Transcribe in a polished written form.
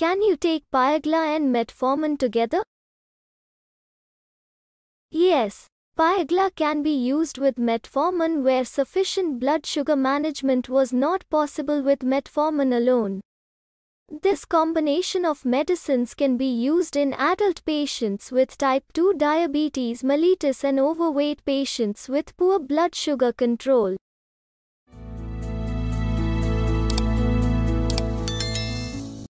Can you take Piogla and metformin together? Yes, Piogla can be used with metformin where sufficient blood sugar management was not possible with metformin alone. This combination of medicines can be used in adult patients with type 2 diabetes mellitus and overweight patients with poor blood sugar control.